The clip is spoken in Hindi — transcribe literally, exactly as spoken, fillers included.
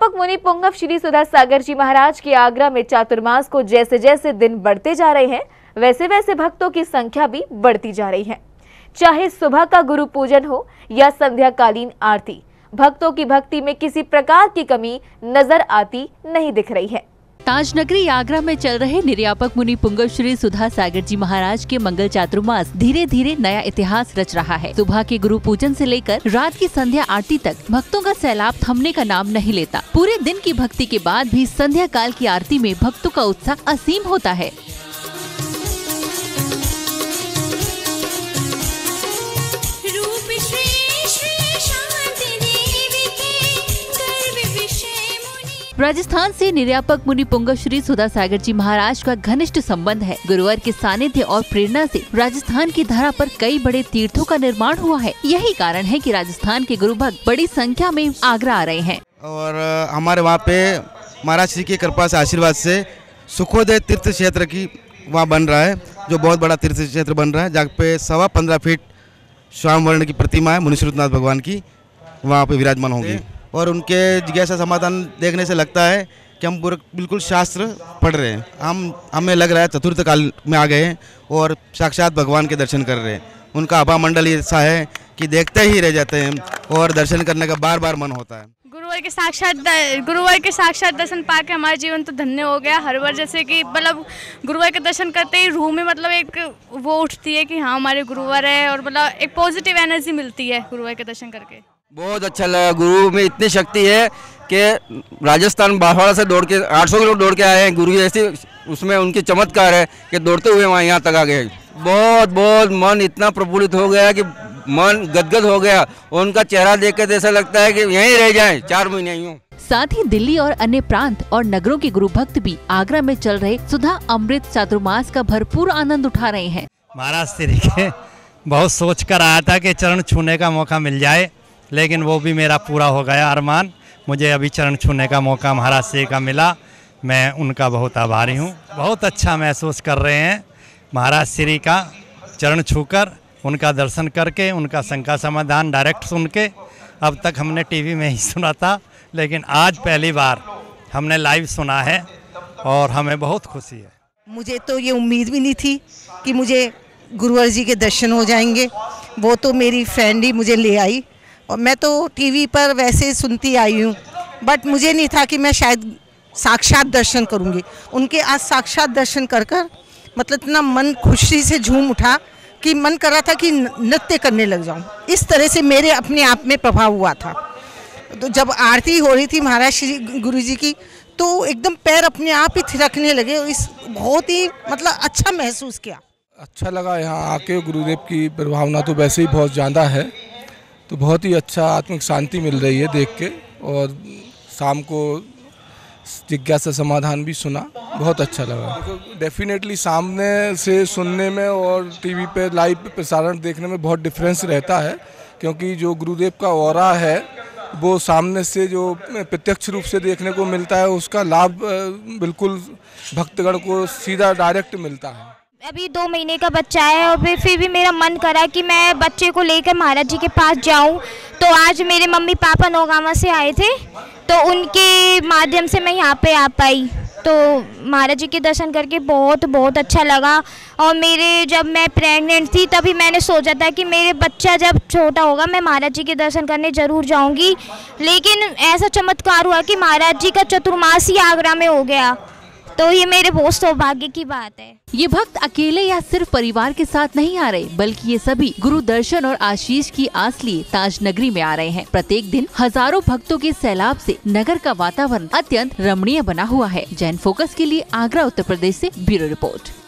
निर्यापक मुनि पुंगव श्री सुधा सागर जी महाराज के आगरा में चातुर्मास को जैसे जैसे दिन बढ़ते जा रहे हैं, वैसे वैसे भक्तों की संख्या भी बढ़ती जा रही है। चाहे सुबह का गुरु पूजन हो या संध्याकालीन आरती, भक्तों की भक्ति में किसी प्रकार की कमी नजर आती नहीं दिख रही है। ताजनगरी आगरा में चल रहे निर्यापक मुनि पुंगव श्री सुधा सागर जी महाराज के मंगल चातुर्मास धीरे धीरे नया इतिहास रच रहा है। सुबह के गुरु पूजन से लेकर रात की संध्या आरती तक भक्तों का सैलाब थमने का नाम नहीं लेता। पूरे दिन की भक्ति के बाद भी संध्या काल की आरती में भक्तों का उत्साह असीम होता है। राजस्थान से निर्यापक मुनि पुंगव श्री सुधा सागर जी महाराज का घनिष्ठ संबंध है। गुरुवार के सानिध्य और प्रेरणा से राजस्थान की धरा पर कई बड़े तीर्थों का निर्माण हुआ है। यही कारण है कि राजस्थान के गुरु भक्त बड़ी संख्या में आगरा आ रहे हैं। और हमारे वहाँ पे महाराज श्री की कृपा से, आशीर्वाद से सुखोदय तीर्थ क्षेत्र की वहाँ बन रहा है, जो बहुत बड़ा तीर्थ क्षेत्र बन रहा है, जहाँ पे सवा पंद्रह फीट श्याम वर्ण की प्रतिमा है मुनिश्रुतनाथ भगवान की, वहाँ पे विराजमान होंगी। और उनके जिज्ञासा समाधान देखने से लगता है कि हम बिल्कुल शास्त्र पढ़ रहे हैं। हम हमें लग रहा है चतुर्थ काल में आ गए हैं और साक्षात भगवान के दर्शन कर रहे हैं। उनका आभा मंडल ऐसा है कि देखते ही रह जाते हैं और दर्शन करने का बार बार मन होता है। गुरुवार के साक्षात गुरुवार के साक्षात दर्शन पाके हमारा जीवन तो धन्य हो गया। हर बार जैसे कि मतलब गुरुवार के दर्शन करते ही रूह में मतलब एक वो उठती है कि हाँ हमारे गुरुवार है, और मतलब एक पॉजिटिव एनर्जी मिलती है गुरुवार के दर्शन करके। बहुत अच्छा लगा। गुरु में इतनी शक्ति है कि राजस्थान बांसवाड़ा से दौड़ के आठ सौ किलो दौड़ के आए हैं। गुरु ऐसी उसमें उनकी चमत्कार है कि दौड़ते हुए वहाँ यहाँ तक आ गए। बहुत बहुत मन इतना प्रफुल्लित हो गया कि मन गदगद हो गया। उनका चेहरा देख कर ऐसा लगता है कि यहीं रह जाएं चार महीने यूँ। साथ ही दिल्ली और अन्य प्रांत और नगरों के गुरु भक्त भी आगरा में चल रहे सुधा अमृत चातुर्मास का भरपूर आनंद उठा रहे हैं। महाराज श्री के बहुत सोच कर आया था कि चरण छूने का मौका मिल जाए, लेकिन वो भी मेरा पूरा हो गया अरमान। मुझे अभी चरण छूने का मौका महाराज श्री का मिला, मैं उनका बहुत आभारी हूँ। बहुत अच्छा महसूस कर रहे हैं महाराज श्री का चरण छूकर, उनका दर्शन करके, उनका शंका समाधान डायरेक्ट सुन के। अब तक हमने टीवी में ही सुना था, लेकिन आज पहली बार हमने लाइव सुना है और हमें बहुत खुशी है। मुझे तो ये उम्मीद भी नहीं थी कि मुझे गुरुवार जी के दर्शन हो जाएंगे। वो तो मेरी फ्रेंड ही मुझे ले आई, और मैं तो टीवी पर वैसे सुनती आई हूँ, बट मुझे नहीं था कि मैं शायद साक्षात दर्शन करूँगी। उनके आज साक्षात दर्शन कर कर मतलब इतना मन खुशी से झूम उठा कि मन कर रहा था कि नृत्य करने लग जाऊँ। इस तरह से मेरे अपने आप में प्रभाव हुआ था। तो जब आरती हो रही थी महाराज श्री गुरु जी की, तो एकदम पैर अपने आप ही थिरकने लगे। इस बहुत ही मतलब अच्छा महसूस किया। अच्छा लगा यहाँ आके। गुरुदेव की प्रभावना तो वैसे ही बहुत ज़्यादा है, तो बहुत ही अच्छा आत्मिक शांति मिल रही है देख के। और शाम को जिज्ञासा समाधान भी सुना, बहुत अच्छा लगा। डेफिनेटली सामने से सुनने में और टीवी पे लाइव पे प्रसारण देखने में बहुत डिफरेंस रहता है, क्योंकि जो गुरुदेव का ऑरा है वो सामने से जो प्रत्यक्ष रूप से देखने को मिलता है, उसका लाभ बिल्कुल भक्तगण को सीधा डायरेक्ट मिलता है। अभी दो महीने का बच्चा है और फिर भी मेरा मन करा कि मैं बच्चे को लेकर महाराज जी के पास जाऊं। तो आज मेरे मम्मी पापा नौगावा से आए थे, तो उनके माध्यम से मैं यहाँ पे आ पाई। तो महाराज जी के दर्शन करके बहुत बहुत अच्छा लगा। और मेरे जब मैं प्रेग्नेंट थी तभी मैंने सोचा था कि मेरे बच्चा जब छोटा होगा मैं महाराज जी के दर्शन करने ज़रूर जाऊँगी। लेकिन ऐसा चमत्कार हुआ कि महाराज जी का चतुर्मास ही आगरा में हो गया, तो ये मेरे बहुत सौभाग्य की बात है। ये भक्त अकेले या सिर्फ परिवार के साथ नहीं आ रहे, बल्कि ये सभी गुरु दर्शन और आशीष की आस लिए ताजनगरी में आ रहे हैं। प्रत्येक दिन हजारों भक्तों के सैलाब से नगर का वातावरण अत्यंत रमणीय बना हुआ है। जैन फोकस के लिए आगरा उत्तर प्रदेश से ब्यूरो रिपोर्ट।